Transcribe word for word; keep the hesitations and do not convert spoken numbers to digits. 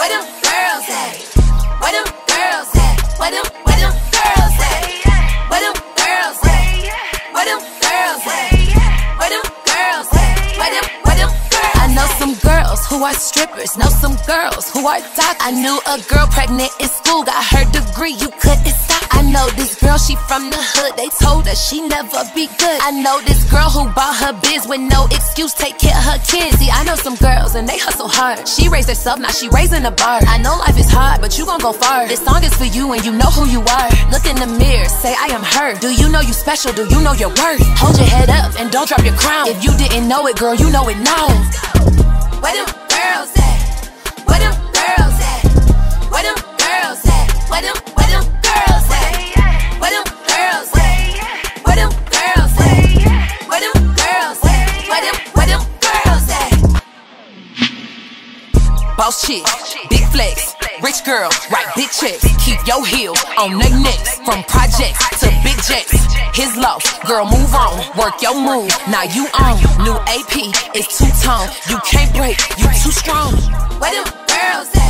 Where them girls at? Where them girls at? Where them, where them girls at? Where them girls at? Where them girls at? Where them girls at? Where them, where them girls at? I know some girls who are strippers, know some girls who are doctors. I knew a girl pregnant in school, got her degree, you couldn't stop. I know this girl, she from the hood, they told her she never be good. I know this girl who bought her biz with no excuse, take care of her kids. See, I know some girls and they hustle hard. She raised herself, now she raising a bar. I know life is hard, but you gon' go far. This song is for you and you know who you are. Look in the mirror, say I am her. Do you know you special? Do you know your worth? Hold your head up and don't drop your crown. If you didn't know it, girl, you know it now. Where them girls at? Where them girls at? Where them girls at? Where them, where them girls at? Where them girls at? Where them girls at? Where them girls at? Where them, where them girls at? Boss chick, big flex, rich girl, write big checks. Keep your heel on their necks. From projects to big jets. His loss, girl, move on, work your move. Now you on, new A P is two-tone. You can't break, you too strong. Where them girls at?